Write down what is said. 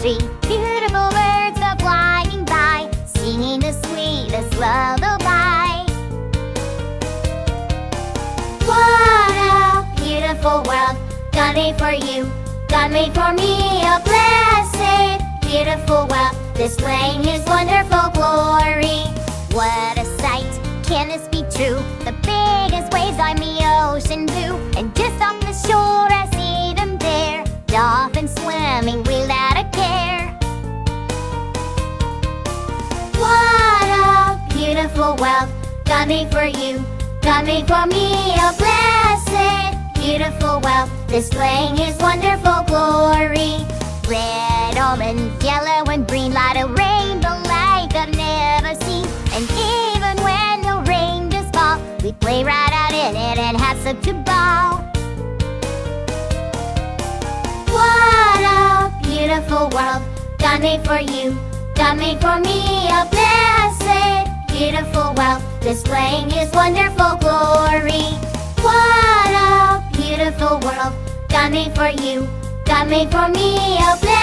tree. Beautiful birds are flying by, singing the sweetest lullaby. What a beautiful world God made for you. God made for me a blessed, beautiful world, displaying His wonderful glory. What a sight, can this be true? The biggest waves on the ocean blue, and just off the shore I see them there, dolphins swimming without a care. What a beautiful world God made for you. God made for me a blessed, beautiful world, displaying His wonderful glory. Red almonds, yellow and green, light a rainbow like I've never seen. And even when the rain does fall, we play right out in it and have such a ball. What a beautiful world God made for you. God made for me a blessed, beautiful world, displaying His wonderful glory. What a beautiful world God made for you. God made for me a blessed